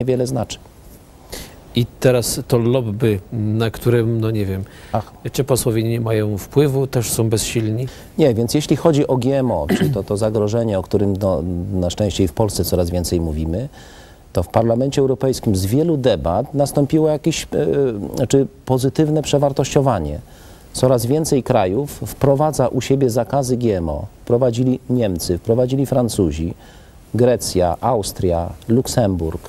niewiele znaczy. I teraz to lobby, na którym, no nie wiem, czy posłowie nie mają wpływu, też są bezsilni? Nie, więc jeśli chodzi o GMO, czyli to zagrożenie, o którym na szczęście i w Polsce coraz więcej mówimy, to w Parlamencie Europejskim z wielu debat nastąpiło jakieś pozytywne przewartościowanie. Coraz więcej krajów wprowadza u siebie zakazy GMO. Wprowadzili Niemcy, wprowadzili Francuzi, Grecja, Austria, Luksemburg.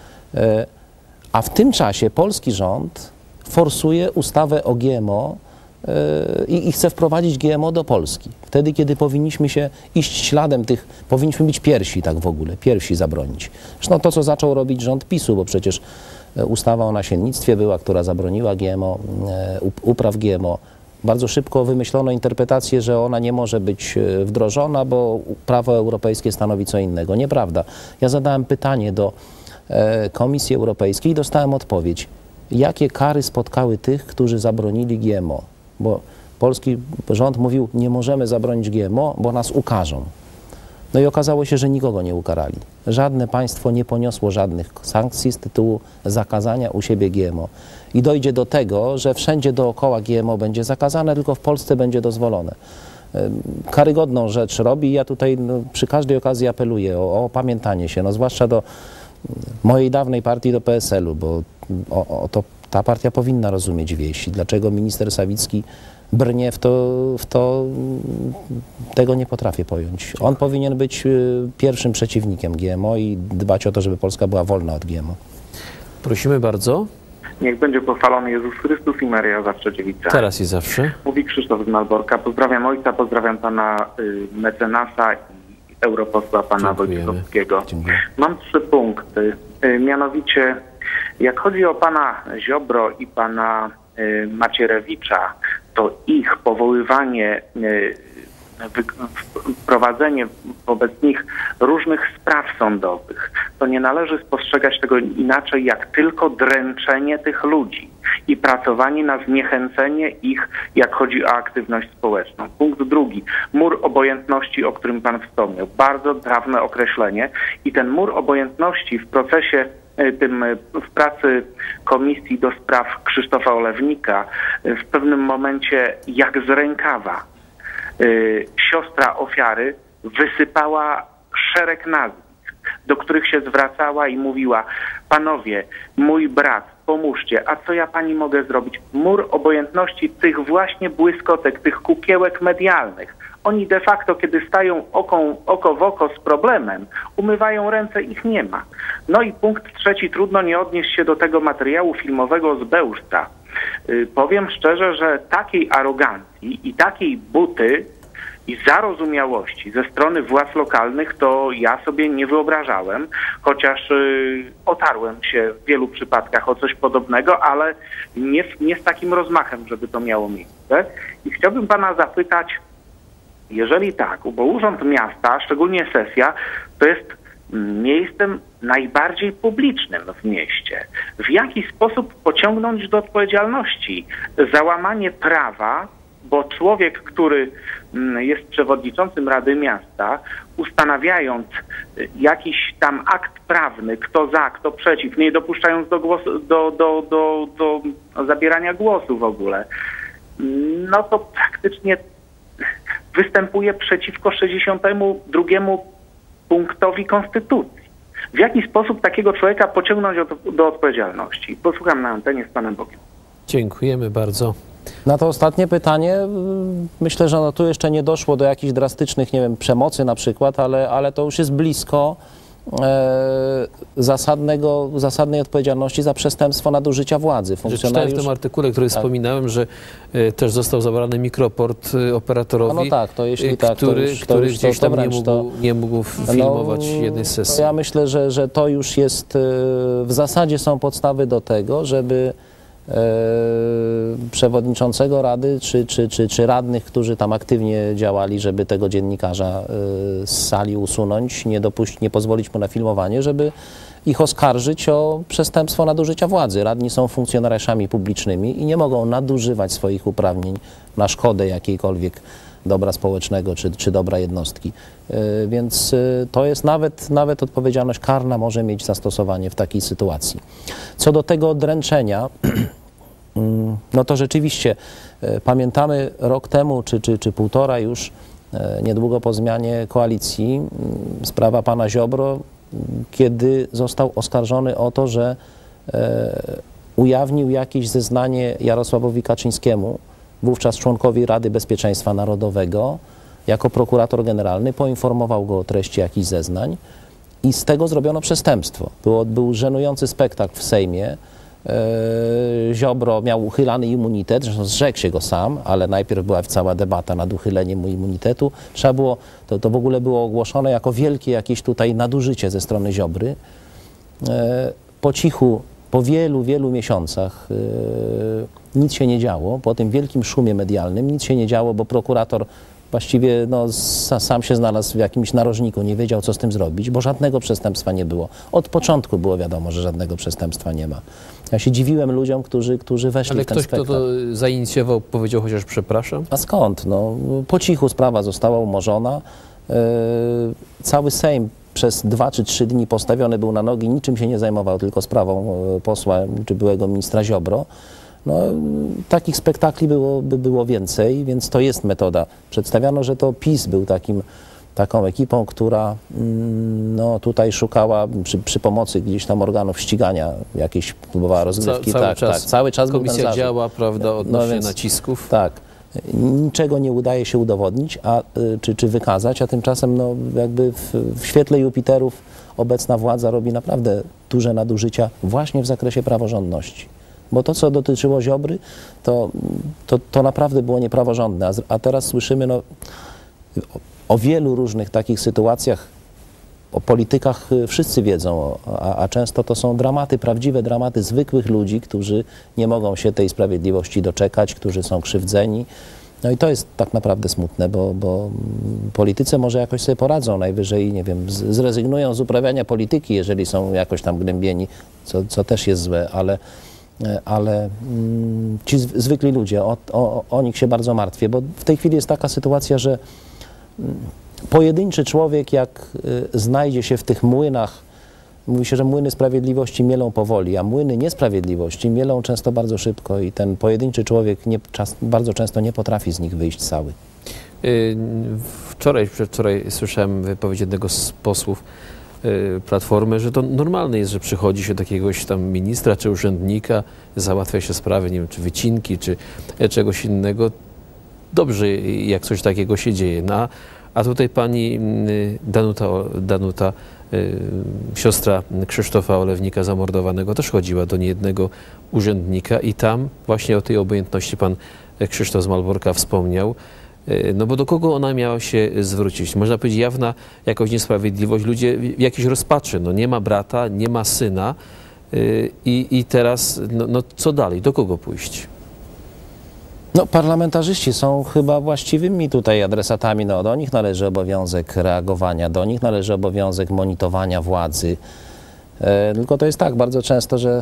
A w tym czasie polski rząd forsuje ustawę o GMO i chce wprowadzić GMO do Polski. Wtedy, kiedy powinniśmy się iść śladem tych, powinniśmy być pierwsi tak w ogóle, pierwsi zabronić. Zresztą to, co zaczął robić rząd PiS-u, bo przecież ustawa o nasiennictwie była, która zabroniła GMO, upraw GMO. Bardzo szybko wymyślono interpretację, że ona nie może być wdrożona, bo prawo europejskie stanowi co innego. Nieprawda. Ja zadałem pytanie do Komisji Europejskiej i dostałem odpowiedź. Jakie kary spotkały tych, którzy zabronili GMO? Bo polski rząd mówił, nie możemy zabronić GMO, bo nas ukarzą. No i okazało się, że nikogo nie ukarali. Żadne państwo nie poniosło żadnych sankcji z tytułu zakazania u siebie GMO. I dojdzie do tego, że wszędzie dookoła GMO będzie zakazane, tylko w Polsce będzie dozwolone. Karygodną rzecz robi. Ja tutaj przy każdej okazji apeluję o opamiętanie się, zwłaszcza do mojej dawnej partii, do PSL-u, bo ta partia powinna rozumieć wieś. Dlaczego minister Sawicki brnie w to, tego nie potrafię pojąć. On powinien być pierwszym przeciwnikiem GMO i dbać o to, żeby Polska była wolna od GMO. Prosimy bardzo. Niech będzie pochwalony Jezus Chrystus i Maria zawsze dziewica. Teraz i zawsze. Mówi Krzysztof z Malborka. Pozdrawiam ojca, pozdrawiam pana mecenasa i europosła pana Wojciechowskiego. Mam 3 punkty. Mianowicie, jak chodzi o pana Ziobro i pana Macierewicza, to ich powoływanie, prowadzenie wobec nich różnych spraw sądowych, to nie należy spostrzegać tego inaczej jak tylko dręczenie tych ludzi i pracowanie na zniechęcenie ich, jak chodzi o aktywność społeczną. Punkt 2. Mur obojętności, o którym pan wspomniał. Bardzo dawne określenie i ten mur obojętności w procesie w pracy Komisji do Spraw Krzysztofa Olewnika w pewnym momencie jak z rękawa siostra ofiary wysypała szereg nazwisk, do których się zwracała i mówiła: panowie, mój brat, pomóżcie, a co ja pani mogę zrobić? Mur obojętności tych właśnie błyskotek, tych kukiełek medialnych. Oni de facto, kiedy stają oko w oko z problemem, umywają ręce, ich nie ma. No i punkt 3, trudno nie odnieść się do tego materiału filmowego z Bełżca. Powiem szczerze, że takiej arogancji i takiej buty i zarozumiałości ze strony władz lokalnych to ja sobie nie wyobrażałem, chociaż otarłem się w wielu przypadkach o coś podobnego, ale nie z takim rozmachem, żeby to miało miejsce. I chciałbym pana zapytać, jeżeli tak, bo Urząd Miasta, szczególnie sesja, to jest miejscem najbardziej publicznym w mieście. W jaki sposób pociągnąć do odpowiedzialności za łamanie prawa, bo człowiek, który jest przewodniczącym Rady Miasta, ustanawiając jakiś tam akt prawny, kto za, kto przeciw, nie dopuszczając do zabierania głosu w ogóle, no to praktycznie występuje przeciwko 62 punktowi Konstytucji. W jaki sposób takiego człowieka pociągnąć do odpowiedzialności? Posłucham na antenie z panem Bogiem. Dziękujemy bardzo. Na to ostatnie pytanie myślę, że tu jeszcze nie doszło do jakichś drastycznych, nie wiem, przemocy na przykład, ale to już jest blisko zasadnej odpowiedzialności za przestępstwo nadużycia władzy. Czytałem w tym artykule, który wspominałem, że też został zabrany mikroport operatorowi, no tak, to jeśli tak, który gdzieś tam nie mógł filmować jednej sesji. Ja myślę, że to już jest, w zasadzie są podstawy do tego, żeby przewodniczącego Rady czy radnych, którzy tam aktywnie działali, żeby tego dziennikarza z sali usunąć, nie pozwolić mu na filmowanie, żeby ich oskarżyć o przestępstwo nadużycia władzy. Radni są funkcjonariuszami publicznymi i nie mogą nadużywać swoich uprawnień na szkodę jakiejkolwiek dobra społecznego czy dobra jednostki. Więc to jest nawet odpowiedzialność karna może mieć zastosowanie w takiej sytuacji. Co do tego dręczenia, no to rzeczywiście pamiętamy rok temu czy półtora już, niedługo po zmianie koalicji, sprawa pana Ziobro, kiedy został oskarżony o to, że ujawnił jakieś zeznanie Jarosławowi Kaczyńskiemu, wówczas członkowi Rady Bezpieczeństwa Narodowego, jako prokurator generalny, poinformował go o treści jakichś zeznań i z tego zrobiono przestępstwo. Był żenujący spektakl w Sejmie. Ziobro miał uchylany immunitet, zresztą zrzekł się go sam, ale najpierw była cała debata nad uchyleniem mu immunitetu. Trzeba było, to w ogóle było ogłoszone jako wielkie jakieś tutaj nadużycie ze strony Ziobry. Po cichu, po wielu miesiącach nic się nie działo. Po tym wielkim szumie medialnym nic się nie działo, bo prokurator właściwie sam się znalazł w jakimś narożniku, nie wiedział, co z tym zrobić, bo żadnego przestępstwa nie było. Od początku było wiadomo, że żadnego przestępstwa nie ma. Ja się dziwiłem ludziom, którzy weszli w ten spektakl. Ale ktoś, kto to zainicjował, powiedział chociaż przepraszam? A skąd? No, po cichu sprawa została umorzona. Cały Sejm przez 2 czy 3 dni postawiony był na nogi, niczym się nie zajmował, tylko sprawą posła czy byłego ministra Ziobro. No, takich spektakli było więcej, więc to jest metoda. Przedstawiano, że to PiS był taką ekipą, która no, tutaj szukała przy pomocy gdzieś tam organów ścigania jakieś próbowała rozgrywki. Cały czas komisja działa, prawda, odnośnie nacisków. Tak. Niczego nie udaje się udowodnić, czy wykazać, a tymczasem no, jakby w świetle Jupiterów obecna władza robi naprawdę duże nadużycia właśnie w zakresie praworządności. Bo to, co dotyczyło Ziobry, to naprawdę było niepraworządne. A teraz słyszymy no, o wielu różnych takich sytuacjach, o politykach wszyscy wiedzą, a często to są dramaty, prawdziwe dramaty zwykłych ludzi, którzy nie mogą się tej sprawiedliwości doczekać, którzy są krzywdzeni. No i to jest tak naprawdę smutne, bo politycy może jakoś sobie poradzą, najwyżej, nie wiem, zrezygnują z uprawiania polityki, jeżeli są jakoś tam gnębieni, co też jest złe, ale ci zwykli ludzie, o nich się bardzo martwię, bo w tej chwili jest taka sytuacja, że pojedynczy człowiek, jak znajdzie się w tych młynach, mówi się, że młyny sprawiedliwości mielą powoli, a młyny niesprawiedliwości mielą często bardzo szybko i ten pojedynczy człowiek bardzo często nie potrafi z nich wyjść cały. Przedwczoraj słyszałem wypowiedź jednego z posłów Platformy, że to normalne jest, że przychodzi się do jakiegoś tam ministra czy urzędnika, załatwia się sprawy, nie wiem, czy wycinki, czy czegoś innego. Dobrze, jak coś takiego się dzieje. No, a tutaj pani Danuta, siostra Krzysztofa Olewnika zamordowanego, też chodziła do niejednego urzędnika i tam właśnie o tej obojętności pan Krzysztof z Malborka wspomniał. No bo do kogo ona miała się zwrócić? Można powiedzieć, jawna jakaś niesprawiedliwość, ludzie w jakiejś rozpaczy. No nie ma brata, nie ma syna i teraz no co dalej? Do kogo pójść? No parlamentarzyści są chyba właściwymi tutaj adresatami. No, do nich należy obowiązek reagowania, do nich należy obowiązek monitorowania władzy. Tylko to jest tak bardzo często, że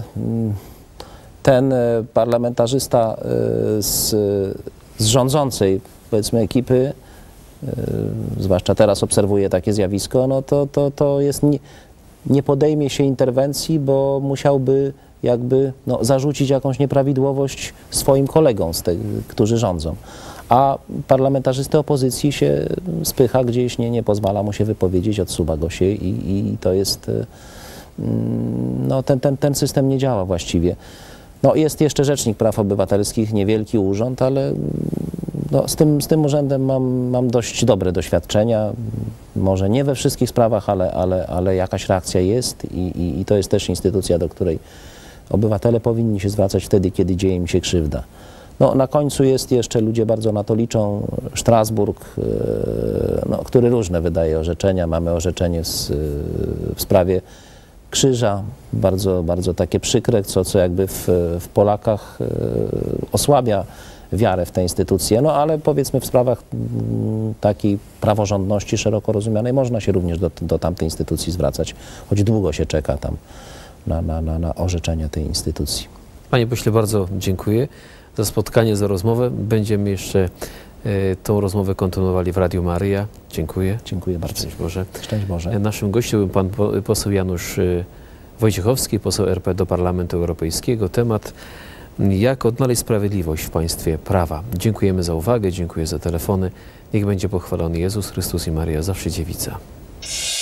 ten parlamentarzysta z rządzącej, powiedzmy, ekipy, zwłaszcza teraz obserwuję takie zjawisko, no to jest nie podejmie się interwencji, bo musiałby jakby zarzucić jakąś nieprawidłowość swoim kolegom, którzy rządzą. A parlamentarzysty opozycji się spycha gdzieś, nie pozwala mu się wypowiedzieć, odsuwa go się i to jest, no ten system nie działa właściwie. No jest jeszcze Rzecznik Praw Obywatelskich, niewielki urząd, ale no, z tym urzędem mam dość dobre doświadczenia. Może nie we wszystkich sprawach, ale jakaś reakcja jest i to jest też instytucja, do której obywatele powinni się zwracać wtedy, kiedy dzieje im się krzywda. No, na końcu jest jeszcze, ludzie bardzo na to liczą, Strasburg, no, który różne wydaje orzeczenia. Mamy orzeczenie w sprawie krzyża, bardzo, bardzo takie przykre, co jakby w Polakach osłabia wiarę w tę instytucję. No ale powiedzmy w sprawach takiej praworządności szeroko rozumianej można się również do tamtej instytucji zwracać, choć długo się czeka tam na orzeczenie tej instytucji. Panie pośle, bardzo dziękuję za spotkanie, za rozmowę. Będziemy jeszcze Tą rozmowę kontynuowali w Radiu Maryja. Dziękuję. Dziękuję bardzo. Szczęść Boże. Szczęść Boże. Naszym gościem był pan poseł Janusz Wojciechowski, poseł RP do Parlamentu Europejskiego. Temat: jak odnaleźć sprawiedliwość w państwie prawa. Dziękujemy za uwagę, dziękuję za telefony. Niech będzie pochwalony Jezus Chrystus i Maryja, zawsze dziewica.